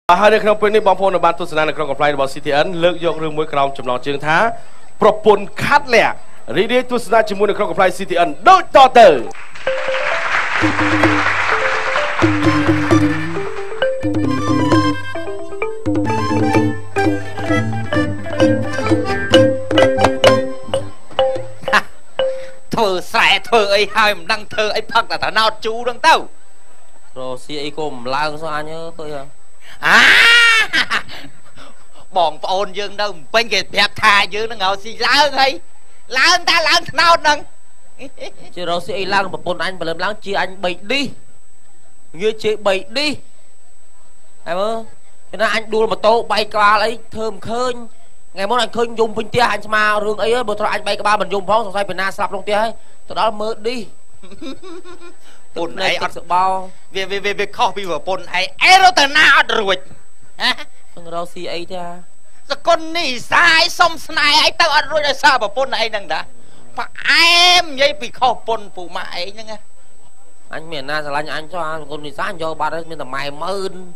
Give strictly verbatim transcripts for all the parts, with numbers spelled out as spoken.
haiในครั้งเป็นนี้บางพลในบ้านตุสนาในครั้งกับไพร์บอลซิตี้อันเลิกยกเรื่องมวยกราวจำลองเชิงท้าปรปนคัดแหลกรีดีตุสนาจมูกในครั้งกับไพร์ซิตี้อันโดยต่อเติเธอใส่เธอไอ้หายมันดังเธอไอ้พักแต่ถ้านาจูดังเต้าโรซี่ไอ้กลมล้างซะเนอะเพื่อนบ่องโอนยังđâuเป็นเกศแบบทายืนนั่งเอาสิล้างไงล้างtaล้างnàoนั่งchứ rồi sẽล้างแบบปนanh và làmล้างchia anh bị đi như chị bị đi em ơi cho nên anh đua một tô bay qua lấy thơm khơi ngày mốt anh khơi dùng pin tia anh mà rương ấy bữa thôi anh bay cái ba mình dùng phóng xong xoay bên na sập luôn tia ấy từ đó mơ điปนไอ้อัดสบอเวียเวียเวียเวียข้อพี่ว่าปนไอ้เอโรตนาอัดรวยฮะมึงเราซีไอ้จ้าสกุลนี่สายส้มสนายไอ้เต้าอัดรวยได้ทราบว่าปนไอ้นั่งด่าปะไอ้ยัยปีข้อปนปูมาไอ้ยังไงanh miền na là anh cho anh con đi sáng cho ba đấy miền là mày mơn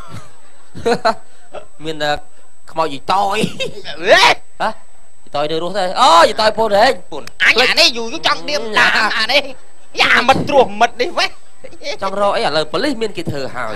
miền là màu gì tôi hả tôi đưa luôn thôi ơ gì tôi pôn đấy anh nhà này dù trong đêm là à đây nhà mật ruộng mật đi vậy trong rồi ấy là lời police miền kỳ thừa hời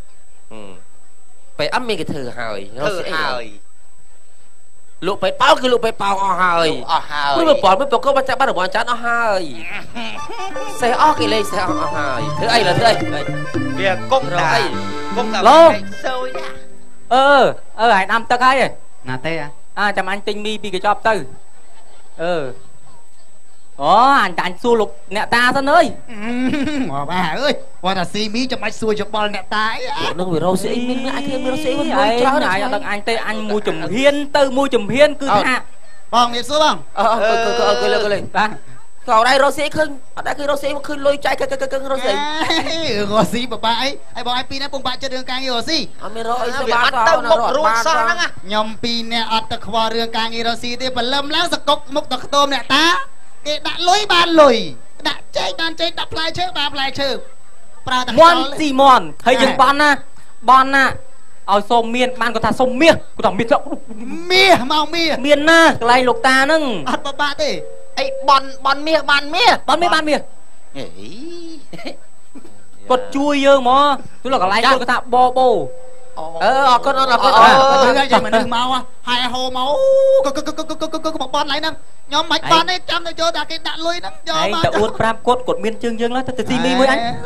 phải ấm miền kỳ thừa hời thừa hời lụa phải bao cái lụa phải bao hời mới mà bỏ mới bỏ câu bắt bắt được bọn chán hời xe o cái lên xe hời thứ ấy là thứ ấy việc công rồi công lô ờ ờ hải năm tắc ấy nà tê à à chăm anh tinh mi pi cái job tư ờ ồ anh anh xua lục nè ta sao ơi mà bà ơi qua là xi mí cho máy xua cho bò nè ta nó bị râu sĩ mình ai thêm râu sĩ vẫn mới cháu này là anh tê anh mua chùm hiên tư mua chùm hiên cứ hạ bong đi xua bong ờ ờ cứ cứ cứ cứ lên ba còn đây râu sĩ khưng ở đây cái râu sĩ mà khưng lôi trái cái cái cái râu sĩ râu sĩ bà ba ấy ai bỏ ai pin nó bông bạ cho đường càng nhiều gì à mình rồi sẽ bán tao nó rồi bán tao nhom pin nè ở tập khoa đường càng nhiều râu sĩ thì bẩn lâm láng sặc cốc mốc tập tôm nè ta đã lối ban lùi đã chơi ban chơi đập lại chơi đập lại chơi mòn gì mòn thấy dừng ban na ban na ở sông miền ban có thà sông miền có thằng miền rộng miền màu miền miền na lại lục ta nưng ăn ba ba thế ấy bòn bòn miền bòn miền bòn miền ban miền cột chui dơ mò tôi là cái lại tôi có thà bo bo ờ con nó là con ờ cái gì mà đừng máu à hai hồ máu có có có có có có có một bòn lại nè nhóm mạch bòn ấy chăm được cho ta cái đạn lôi nè anh ta uốn pram cốt cột miên chương dương đó ta tự mi với anh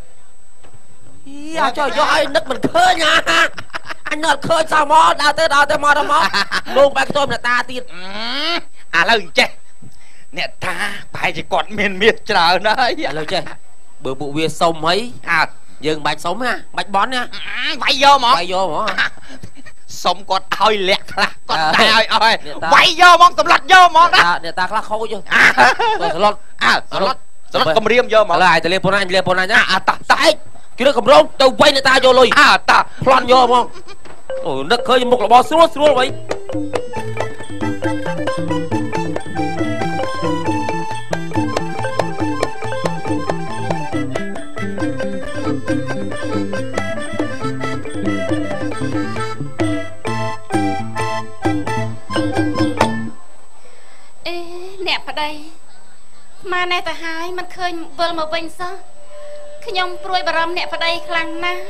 à trời ơi nứt mình khơi nha anh nứt khơi sao mò đào tới đào tới mò đào mò luôn ba cái tôm là ta tiền à lời che nè ta phải chỉ còn miền miệt chờ đấy lời che bữa vụ bia sông ấy à dừng bạch sống ha bạch bón nha bay vô món bay vô món sống con oi lẹt là con đại ơi bay vô món tụm lật vô món đó để ta khla khâu vô rồi lót à lót lót cầm riêng vô món lại từ lên anh lên anh nhá à ta tại cái đó cầm rong tàu quay người ta vô lùi à ta lăn vô món ôi nước khơi một là bò xuống xuống vậy nẹp ở đây mà này ta hai mình khơi vơ mà vinh sao khi nhom pruy bà râm nẹp ở đây khăn na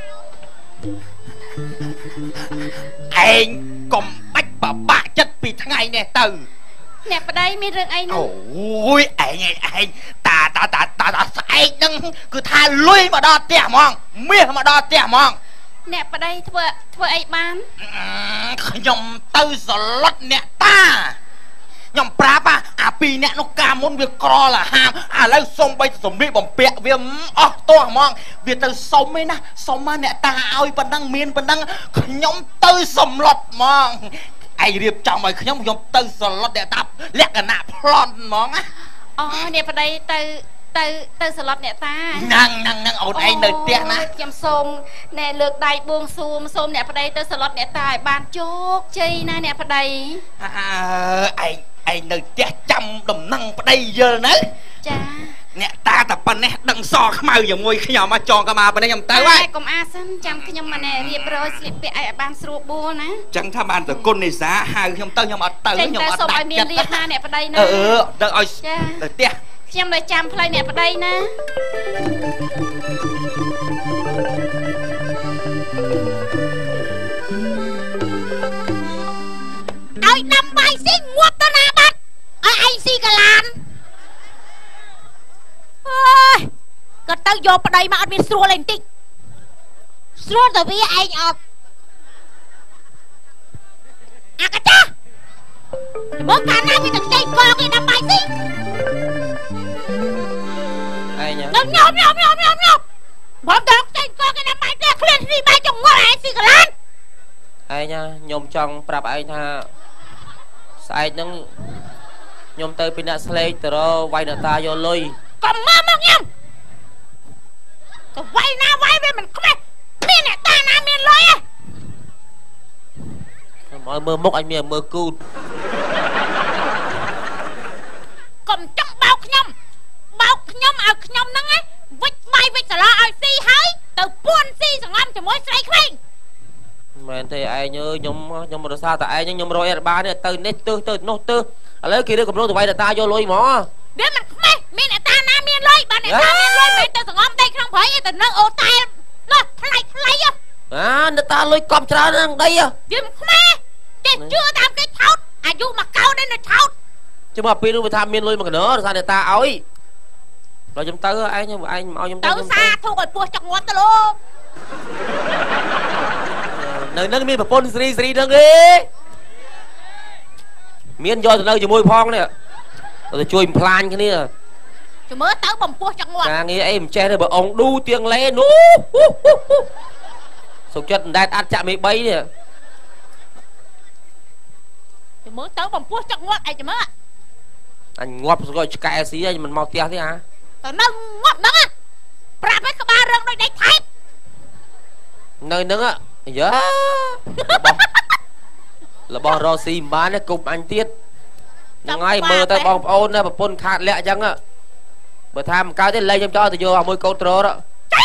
anh còn bách bà bạ chất vì thằng ngày nè từ nẹp ở đây mi rừng anh ôi anh anh ta ta ta ta ta anh đang cứ tha lui mà đo tẻ mong mía mà đo tẻ mong nẹp ở đây thưa thưa ai bán nhom tư slot nè ta nhom prapa à pi nè nó cà muốn việc co là ham à lấy sông bay sông bị bỏng bẹt viêm ó to mong việc từ sông ấy na sông mà nè ta ơi vẫn đang miên vẫn đang nhom tư sầm lọt mong ai điệp trong mày nhom nhom tư sầm lọt để tập lẹ cả nạp lon mong á ờ nẹp ở đây tư tư tư slot nè ta năng năng năng ổn anh đời tiện á chăm sông nè lược đầy buông xùm xùm nẹp ở đây tư slot nè ta bàn chốt chi na nẹp ở đây à anh anh nơi té trăm đầm năng ở đây giờ nữa cha nè ta tập bần nè đừng so khmau giờ ngồi khi nhỏ mà tròn cả mà bần này nhầm tới vậy cũng a sân chăm khi nhầm mà nè riệp rồi slip bị ai ban sưu bùa nè chẳng tham ăn từ côn này giá hai nhầm tới nhầm ở tới nhầm ở đại miền riệp na nè vào đây nè ừ đợi ơi đợi tia nhầm đời chăm play nè vào đây nè đợi năm bài xin nguột ta nè bắt ở anh xì cả lan ơiก็ตั้งโยปะไดมาอันมีสโลเลนติสโลแต่พี่ไอ้ออกอากาจ้าเมื่อการนั้นมีแต่ใจกองไอ้น้ำใบสิไอ้เนี่ยยอมยอมยอมยอมยอมยอมผมต้องใจกองไอ้น้ำใบเด็กเล่นนี่ใบจงว่าไอ้สิกลันไอ้เนี่ยยมจังปรับไอ้ท่าใส่นั่งยมเตยเป็นนักสเลย์แต่เราไว้หน้าตาโยลุยก็มามั่งยังก็ไว้นะไว้ไปมันก็ไม่มีเนี่ยตาหน้าเมียนเลยอ่ะมอยมือมกไอ้เมียมือกูก็จังเบาขยมเบาขยมเอาขยมนั่งไงวิจไม่วิจละเอาซีหายแต่ป้วนซีสังลำจะมวยใส่ใครแม่ที่ไอ้เนื้อยมยมรสาแต่ไอ้ยังยมรอยบ้านเนี่ยตื่นเน็ตตื่นตื่นโน้ตตื่นอะไรกี่เรื่องกับโน้ตตัวไว้แต่ตาโยลุยหมอเดี๋ยวมันไม่มีเนี่ยตาหน้าเมียนเลยบ้านเนี่ยตาเมียนเลยเป็นแต่สังลำได้ครั้งเผยแต่เนื้อโอตายเนาะทลายทลายอ่ะอ่าเนื้อตาลุยกอบชรานั่งได้อ่ะเดี๋ยวมันไม่เจ็ดชื่อตามcáiเท้าอายุมาเก้าได้ในเท้าจะมาปีนู้นไปทำเมียนลุยมากันเนอะซาเนตาเอาอีเราจำเตอไอ้เนี่ยไอ้เอาจำเตอเตอซาทุกคนปวดจังหวัดตะลุกเนื้อนั่งมีแบบปนสรีสรีนั่งดิเมียนยอดนั่งอยู่มวยพองเนี่ยเราจะช่วยพลานแค่นี้จะเมื่อเตอบ่มปวดจังหวัดการนี้ไอ้ผมแช่เลยบอกองดูเตียงเล่นนู้สุกจัดได้อัดจะไม่ใบเนี่ยจะเมื่อเตอบ่มปวดจังหวัดไอ้จะเมื่ออันงอบก็จะกลายสีมันเมาเตี้ยที่ฮะแต่นั่งงอบนั่งอ่ะปราบให้กบาเรื่องโดยได้ไทยเนยนึงอ่ะเยอะlà bò rò xì bán nó cục anh tiết ngay mơ tay bong ôn nè bồn khát lẹ chăng á bữa tham cao thế lấy cho thì vô vào môi câu trơ đó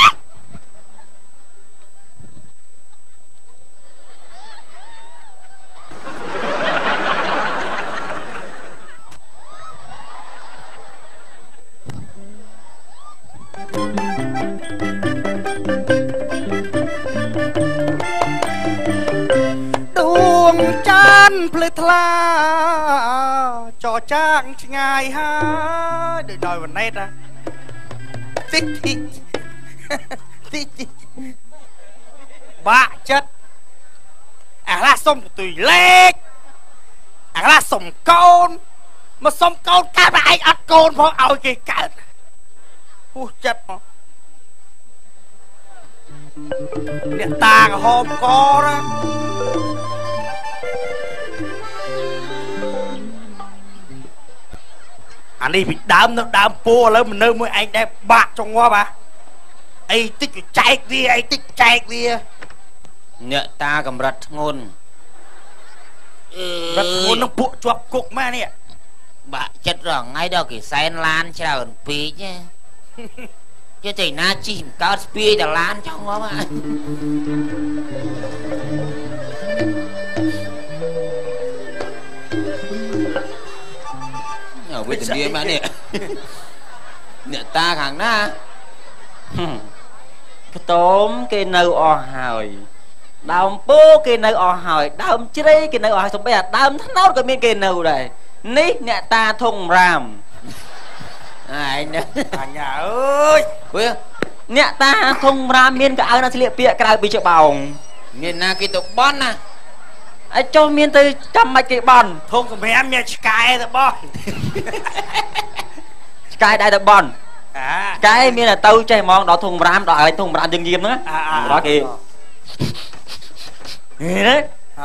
เพลทลาจอจ้างง่ายฮะเดี๋ยวดอยวันนี้นะติ๊กติ๊กติ๊กติ๊กบ้าจัดอ่ะล่ะส้มตุยเล็กอ่ะล่ะส้มโกนมาส้มโกนการไปไอ้อัดโกนเพราะเอากี่กันผู้จัดเนี่ยตากับหอมกอนะอันนี้bị đám nó đám poแล้วมันเนิ่มไอ้ได้บะจงว่าปะไอ้ติ๊กใจดีไอ้ติ๊กใจดีเนี่ยตากำรัดงนรัดงนต้องปุจวบกุกมาเนี่ยบะจัดหรอไงดอกกี่แสนล้านเช่าปีเนี่ยจะใจน่าจิ้มก้าวปีแต่ล้านจงว่าปะvới tình yêu mà nè nè ta hàng na cái tôm cái nâu o hỏi đào bố cái nâu o hỏi đào chơi cái nâu o hỏi xong bây giờ đào thắt nốt cái miếng cái nâu này ní nè ta thùng ram ai nè nhà ơi nè ta thùng ram miếng cái áo nó sẽ liệp bịa cái bị chợ bòng miếng na cái tục bón nèไอ้โจมีนตัวจำไม่กี่บอลทงกับแม่เมียสกายแต่บอลสกายได้แต่บอลสกายมีแต่ตัวใจมองดอกทงรามดอกอะไรทงรามยังยิ้มนะดอกกี่นี่นะ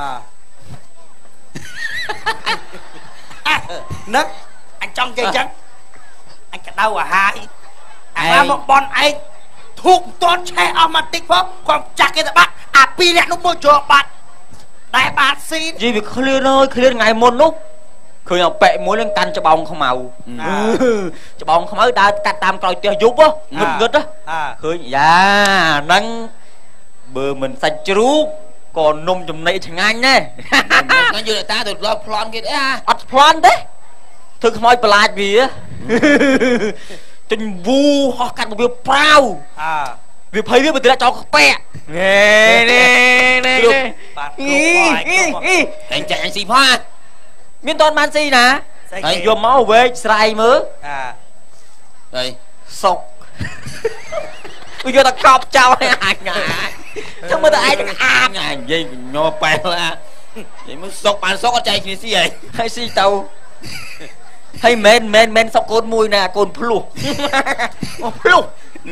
นึกanh trong chơi chắc anh cả đâu à hai anh làm một bòn anh thuộc toán che automatic phớp còn chặt cái bắt à pi nè nó mua chuột bắtได้บาทซีจีบเคลื่อนเลยเคลื่อนไงมนลุกឃើញអប៉ែមួយនឹងកាន់ច្បងខ្មៅច្បងខ្មៅដើរកាត់តាមក្រោយផ្ទះយប់ងឹតងឹតឃើញយ៉ាហ្នឹងបើមិនសាច់ជ្រូកក៏នំចំណីឆ្ងាញ់ណាស់ហ្នឹងយើងតាទៅឡប់ប្លន់គេទេអត់ប្លន់ទេធ្វើខ្មោចប្រឡាចវាទិញវូហោះកាត់មកវាប្រាវវាភ័យវាបើទៅចោលខ្ពាក់ណែណែណែបាទអីចាញ់អញស៊ីផងមានតនបានស៊ីណាហើយយកមកវែកស្រ័យមើលអាហើយសុកគឺយកតែកប់ចោលឲ្យអញចាំមើលតែឯងអាបនិយាយញ័រប៉ែលអានិយាយមើលសុកបានសុកអត់ចែកគ្នាស៊ីហើយហើយស៊ីទៅហើយមែនមែនមែនសុកកូនមួយណាកូនភ្លោះភ្លោះ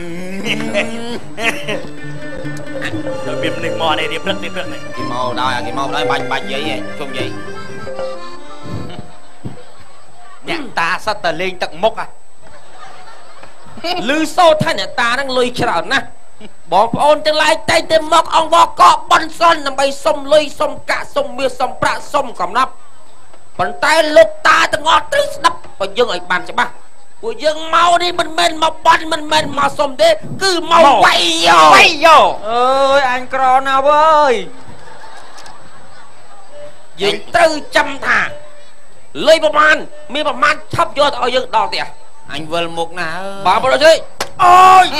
ដល់វានេះមកនេះរៀបព្រឹកនេះព្រឹកនេះគេមកដល់គេមកដល់បាច់បាច់និយាយជុំនិយាយអ្នកតាសិតតែលេងទឹកមុខហ่ะលឺសូថាអ្នកតាហ្នឹងលុយច្រើនណាស់បងប្អូនទាំងឡាយតែងតែមកអង្គវកកបន់សនដើម្បីសុំលុយសុំកាក់សុំមាសសុំប្រាក់សុំកំណាប់ប៉ុន្តែលោកតាទាំងអស់ត្រូវស្ដាប់បើយើងឲ្យបានច្បាស់ពួកយើងមកនេះមិនមែនមកបន់មិនមែនមកសុំទេគឺមកវាយយោវាយយោអើយអញក្រណាស់អើយយើងត្រូវចាំថាលុយប្រមាណមានប្រមាណឆាប់យកទៅឲ្យយើងដល់ផ្ទះអញវិលមុខណាស់បាទបងអើយអូយ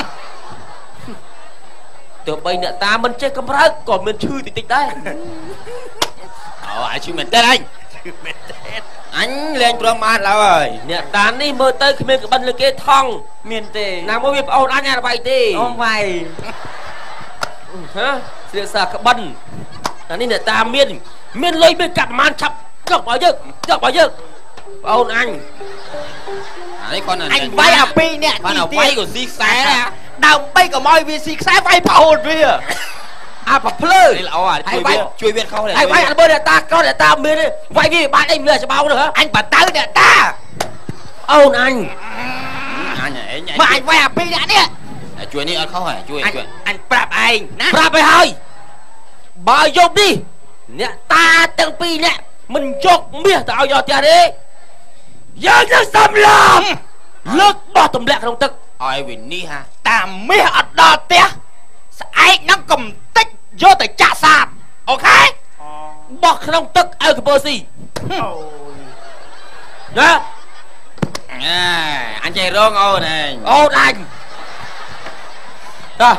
ទោះបីអ្នកតាមិនចេះកំរើកក៏មានឈឺតិចតិចដែរអូអាឈឺមែនទេអញឈឺមែនទេអញលេងព្រមបានឡើយអ្នកតានេះមើលទៅគ្មានក្បិនលើគេថងមានទេណាមួយវាប្អូនអញអត់វាយទេអូវាយហ៎ស្រៀកសាក្បិនតែនេះអ្នកតាមានមានលុយមានកាប់ប្រមាណឆាប់យកមកយើងយកមកយើងប្អូនអញអានេះគាត់អញវាយអាពីរនាក់បានអាវាយក៏ស៊ីខ្សែដើម្បីកុំឲ្យវាស៊ីខ្សែវាយប្អូនវាអាប្រភ្លើល្អអាជួយវាជួយវាខុសហើយវាយអត់មើលអ្នកតាកោអ្នកតាមានវាយវាបានអីវាច្បោទៅអញបើទៅអ្នកតាអូនអញអញឯងមកអញវាយអាពីរនាក់នេះជួយនេះអត់ខុសហើយជួយជួយអញប្រាប់ឯងណាប្រាប់ឲ្យហើយបើយប់នេះអ្នកតាទាំងពីរនាក់មិនយកមាសទៅឲ្យយកផ្ទះទេយើងនឹងសំឡំលើកបោះទម្លាក់ក្នុងទឹកឲ្យវិនិច្ឆ័យតាមមាសអត់ដល់ផ្ទះស្អែកនឹងកំតិចយកទៅចាក់សាបអូខេបោះក្នុងទឹកឲ្យកពើស៊ីណាអញចេះរងអូនឯងអូនអញតោះ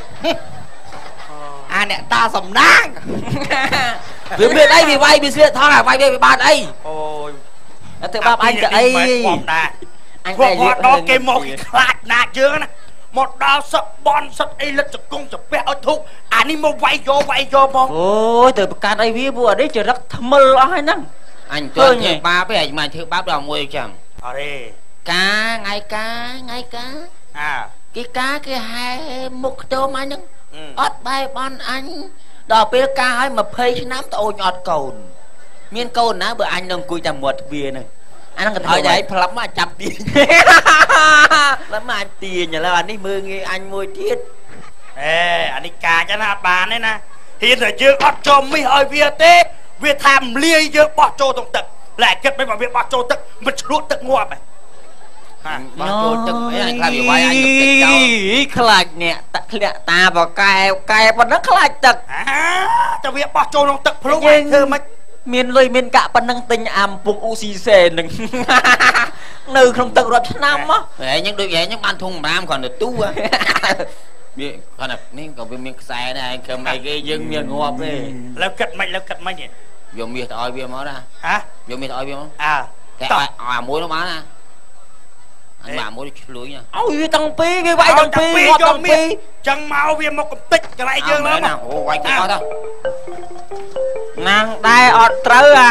អាអ្នកតាសំណាងវាមានអីវាវាយវាស្លៀកថងអាវាយវាបានអីអូយទៅបាបអញទៅអីខ្ញុំដែរអញតែយកដល់គេមកគេខ្លាចណាស់យើងណាមកដល់សឹកបនសឹកអីលិតចង្គង់ចពះឲ្យធុកអានេះមកវាយយកវាយយកមកអូយទៅប្រកាសអីវាពួកអានេះចរិតថ្មិលអស់ហើយហ្នឹងអញទៅធ្វើបាបទេអញមិនធ្វើបាបដល់មួយចឹងអរេកាថ្ងៃកាថ្ងៃកាអាគេកាគេហែមុខខ្ទមអញហ្នឹងអត់បែបនអញដល់ពេលកាឲ្យยี่สิบឆ្នាំត្អូញអត់កូនមានកូនណាបើអញនឹងអង្គុយតែមាត់ទ្វារហ្នឹងអាហ្នឹងក៏ឲ្យតែផ្លាប់មកចាប់ទាញផ្លាប់មកអញទាញឥឡូវអានេះមើលងាយអញមួយទៀតអេអានេះកាចឹងណាអត់បានទេណាហ៊ានតែយើងអត់ចូលមីសឲ្យវាទេវាថាមលាយយើងបោះចូលក្នុងទឹកតែគិតមិនមកវាបោះចូលទឹកមិនឆ្លក់ទឹកងាប់ហ៎ហាបោះចូលទឹកអីអញខ្លាចវាវាយអញទឹកចោលខ្លាចអ្នកតាធ្លាក់តាបកែកែប៉ុណ្ណឹងខ្លាចទឹកតែវាបោះចូលក្នុងទឹកភ្លុកឯងធ្វើមិនមានលុយមានកាក់ប៉ុណ្ណឹងទិញអាំពុកអ៊ូស៊ីសេនឹងនៅក្នុងទឹករាប់ឆ្នាំហ៎ហែងដូចហែងបានធុងម្រាមគ្រាន់តែទូវាគាត់ថានេះក៏វាមានខ្សែដែរឯងធ្វើម៉េចគេយើងមានងាប់ទេលើគិតមិនលើគិតមិនយកមាសទៅឲ្យវាមកណាហ៎យកមាសទៅឲ្យវាមកអើតែឲ្យអាមួយនោះបានណាអញមកមួយឆ្លួយណាឲ្យវាទាំងពីរវាវាយទាំងពីរងាប់ទាំងពីរចឹងមកវាមកកំតិចកន្លែងយើងមកអូវាយទៅអត់ទៅណាងដែរអត់ត្រូវអា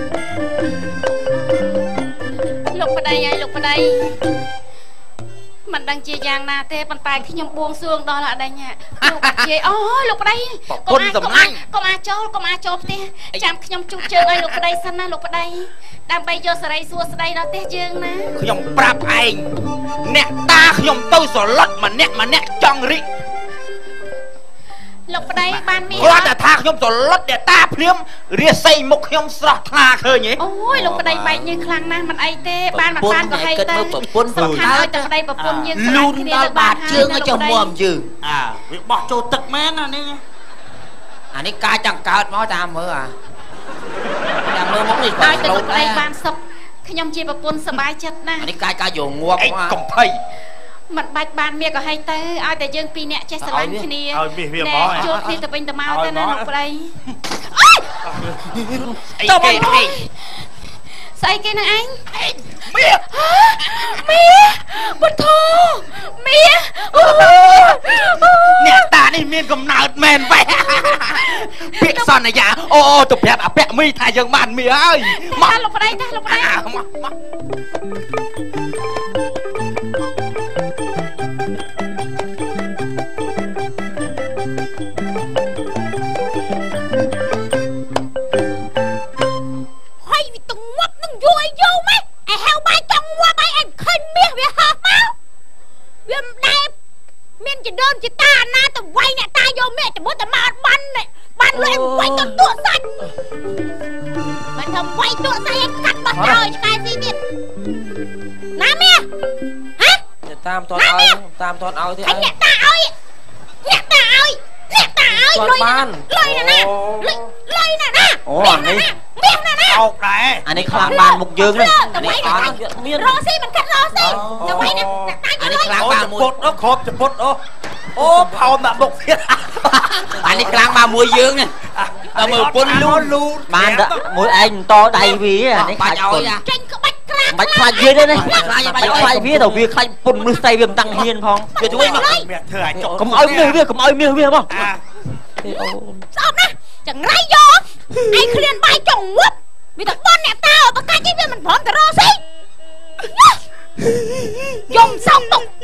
លោកប្តីហើយលោកប្តីមិនដឹងជាយ៉ាងណាទេប៉ុន្តែខ្ញុំបួងសួងដល់អដេញលោកបាត់ជាអូលោកប្តីកុំកុំកុំអាចចូលកុំអាចចូលផ្ទះចាំខ្ញុំជូតជើងឲ្យលោកប្តីសិនណាលោកប្តីដើម្បីយកសេរីសួស្តីដល់ផ្ទះយើងណាខ្ញុំប្រាប់ឯងអ្នកតាខ្ញុំទៅស្រឡត់ម្នាក់ម្នាក់ចង់រីកលោកប្តីបានមានគាត់តែថាខ្ញុំស្រឡត់អ្នកតាភ្លាមរាសីមុខខ្ញុំស្រស់ថ្លាឃើញទេអូយលោកប្តីបែកញើសខ្លាំងណាស់មិនអីទេបានមិនបានក៏ហីទៅសំខាន់ឲ្យតែប្តីប្រពន្ធយើងលូនដល់បាតជើងឲ្យចុះមុំយើងអើវាបោះចូលទឹកមែនអានេះអានេះការចង្កើតមកតាមមើលអាតាមមើលមកនេះឲ្យតែលោកប្តីបានសុខខ្ញុំជាប្រពន្ធសប្បាយចិត្តណាស់អានេះកាយការយកងាប់មកកំភៃមិនបាច់បានមាសក៏ហីទៅឲ្យតែយើងពីរនាក់ចេះស្រឡាញ់គ្នាឲ្យមាសវាមកជួបគ្នាទៅវិញទៅមកទៅណាលោកប្តីតើមកអីស្អីគេនឹងឯងមាសមាសពុទ្ធោមាសអ្នកតានេះមានកំណើតមែនវ៉េពាក្យសន្យាអូអូទៅប្រាប់អាពាក់មីថាយើងបានមាសហើយមកលោកប្តីតាលោកប្តីមកមកយូរយូរម៉េចឯហៅបាយចង់ងាប់ហើយឯងឃើញមាសវាហោះមកវាមិនដែលមានចដើមចតាណាទៅវាយអ្នកតាយកមាសទៅមុតតែមកអត់បានបានលុយវាយទៅទក់សាច់មិនថាវាយទក់សាច់ឯងកាត់បាត់ចោលឆ្កែស៊ីទៀតណាមាសហ៎តាមតន់ឲ្យតាមតន់ឲ្យទេឯងអ្នកតាឲ្យអ្នកតាឲ្យអ្នកតាឲ្យលុយបានលុយណាណាលុយលុយណាណាអូអានេះមាសណាណាអោកដែរអានេះខ្លាំងបានមុខយើងនេះអានេះអត់មានរស់ស៊ីមិនកាត់រស់ស៊ីទៅវិញណាអានេះខ្លាំងបានមួយពុតអូគ្របចពុតអូអូផោនដាក់មុខទៀតអានេះខ្លាំងបានមួយយើងនេះតែមើលពុនលូនលូនបានមួយឯងតដៃវាអានេះខ្លាចពុនចេញក្បាច់ខ្លាំងបាច់ខ្លាចវាទេណាខ្លាចបាច់ខ្លាចវាទៅវាខ្លាចពុនមនុស្សស្អីវាមិនតាំងហ៊ានផងវាជួយមកធ្វើឲ្យចុកកុំឲ្យមាសវាកុំឲ្យមាសវាមកអូស្អប់ណាចង្រៃយកឯងឃ្លានបាយចង់ងប់វាទៅបនអ្នកតាបកាច់វាមិនព្រមទៅរស់ស៊ីយំសោកទុក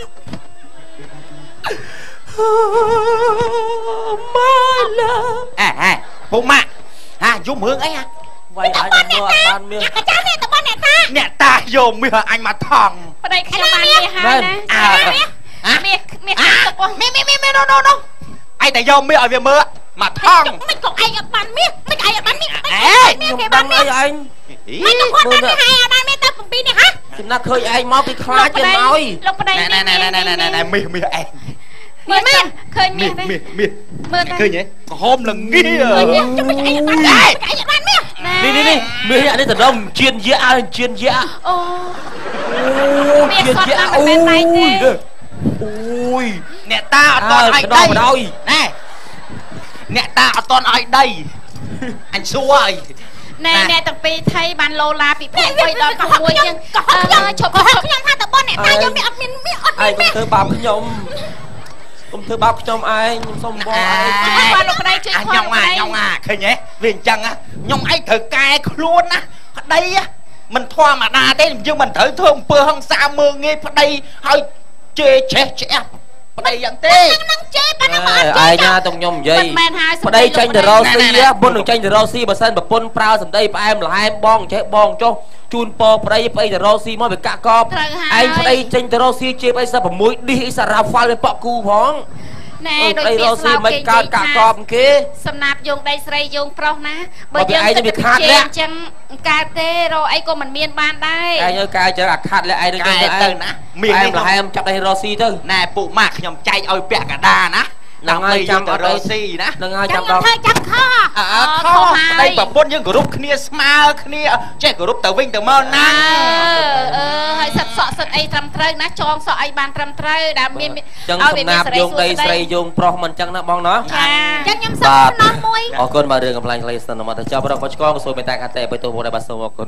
ម៉ាឡាអេហេពុកម៉ាក់ហាយំរឿងអីហ่ะវាយឲ្យមកអត់បានមាសអាចារ្យនេះទៅបនអ្នកតាអ្នកតាយកមាសអញមកថងប្តីខ្ញុំបានមាសហើយណាមាសមាសទុកមាសមាសមាសណូណូណូឯងតែយកមាសឲ្យវាមើលមកថងមិនក៏ឯងអត់បានមាសមិនឯងអត់បានមាសអេខ្ញុំបានអីឯងមិនក៏គាត់បានឲ្យអត់បានមាសទៅពីនេះហ៎ចំណាក់ឃើញឯងមកពីខ្លាចទៀតឲ្យលោកប្តីណែណែណែណែណែណែមាសមាសឯងមើលមាសឃើញមាសទេមាសមាសមើលឃើញទេក្រហមល្ងាចាំមិនឯងបានដែរឯងអត់បានមាសនេះនេះនេះមាសអានេះតដុំជៀនយាឲ្យជៀនយាអូអូជៀនយាអូយអូយអ្នកតាអត់តឲ្យដីណែអ្នកតាអត់តឲ្យដីអញសួរអីណែអ្នកទាំងពីរថៃបានឡូឡាពីព្រៃដល់កោះមួយចឹងកោះខ្ញុំឈប់ខ្ញុំថាតបនអ្នកតាយកមាសអត់មានមាសអត់មានមាសធ្វើបាបខ្ញុំកុំធ្វើបាបខ្ញុំឯងខ្ញុំសុំបងឯងបានលោកប្តីជួយខ្ញុំអាខ្ញុំអាឃើញទេវាអញ្ចឹងខ្ញុំឯងត្រូវកែខ្លួនណាប្តីមិនធម្មតាទេយើងមិនត្រូវធ្វើអំពើហិង្សាមើងងាយប្តីហើយជេរឆេះឆ្អះប្តីយ៉ាងទេនឹងជេរប៉ុណ្ណឹងមកឯងណាទៅខ្ញុំនិយាយប្តីចាញ់ទៅរកស៊ីមុននឹងចាញ់ទៅរកស៊ីបើសិនប្រពន្ធប្រើសម្ដីផ្អែមល្ហែមបងចេះបងចុះជូនពរប្តីប្តីទៅរកស៊ីមកវាកាក់កបឯងប្តីចេញទៅរកស៊ីជេរអីសិប៦ឌីសអីសារ៉ាហ្វាល់វាប៉ក់គូផងណែដូចវាស្លោកគេកើតកាក់កបគេសំណាប់យងដីស្រីយងប្រុសណាបើយើងទៅវាខាតលះអញ្ចឹងកើតទេរកអីក៏មិនមានបានដែរឯងឲ្យកាយចឹងអាខាត់លះឯងនឹងទៅណាមានល្ហែមចាប់ដៃរកស៊ីទៅណែពួកម៉ាក់ខ្ញុំចែកឲ្យពាក់កណ្ដាណាដើម្បីចាំទៅរកស៊ីណានឹងឲ្យចាំដល់ធ្វើចាំខអើខប្តីប្រពន្ធយើងគោរពគ្នាស្មើគ្នាចេះគោរពទៅវិញទៅមកណាអឺហើយសិតសក់សិតអីត្រឹមត្រូវណាចងសក់អីបានត្រឹមត្រូវដែលមានចឹងសំណាប់យងដីស្រីយងប្រុសមិនចឹងណាបងណាចាចឹងខ្ញុំសុំសំណោះមួយអរគុណមករឿងកំ pl ាញ់ Play ស្ទើរមកទៅចាប់រកបច្កងសូមមេត្តាកាត់តែបើទៅមកដែរបាទសូមអរគុណ